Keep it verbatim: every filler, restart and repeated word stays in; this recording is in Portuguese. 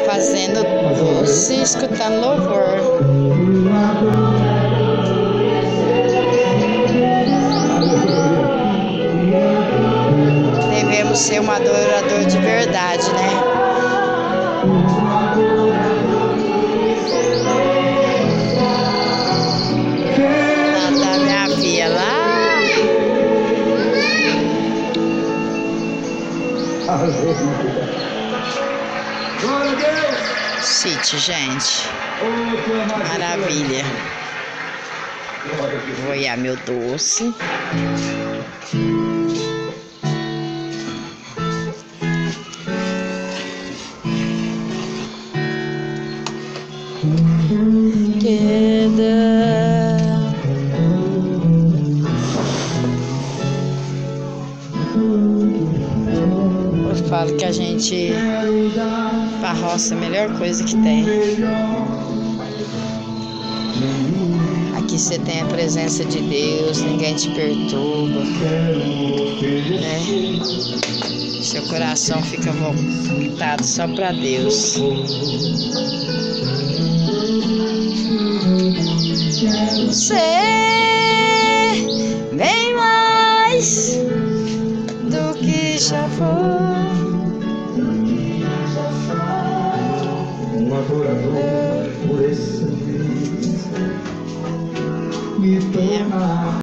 fazendo doce, escutando louvor. Devemos ser um adorador de verdade, né? Lá tá minha filha lá. Glória a Deus! Sítio, gente. Oh, Maravilha. Vou olhar meu doce. Eu falo que a gente pra roça é a melhor coisa que tem. Aqui você tem a presença de Deus, ninguém te perturba, né? Seu coração fica voltado só para Deus. Você bem mais do que já foi.